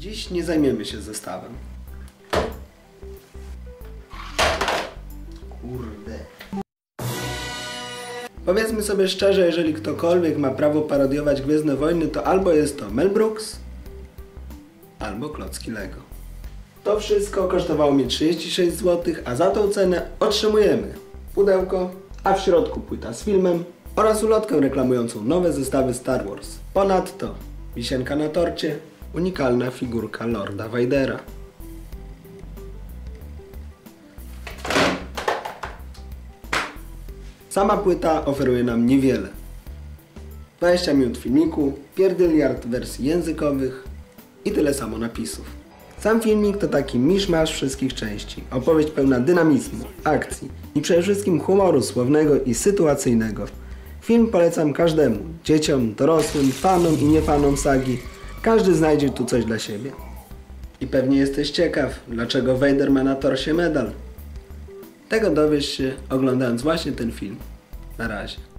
Dziś nie zajmiemy się zestawem. Kurde. Powiedzmy sobie szczerze, jeżeli ktokolwiek ma prawo parodiować Gwiezdne Wojny, to albo jest to Mel Brooks, albo klocki Lego. To wszystko kosztowało mnie 36 zł, a za tą cenę otrzymujemy pudełko, a w środku płyta z filmem oraz ulotkę reklamującą nowe zestawy Star Wars. Ponadto wisienka na torcie, unikalna figurka Lorda Vadera. Sama płyta oferuje nam niewiele. 20 minut filmiku, pierdyliard wersji językowych i tyle samo napisów. Sam filmik to taki miszmasz wszystkich części. Opowieść pełna dynamizmu, akcji i przede wszystkim humoru słownego i sytuacyjnego. Film polecam każdemu, dzieciom, dorosłym, fanom i niefanom sagi. Każdy znajdzie tu coś dla siebie. I pewnie jesteś ciekaw, dlaczego Vader ma na torsie medal. Tego dowiesz się oglądając właśnie ten film. Na razie.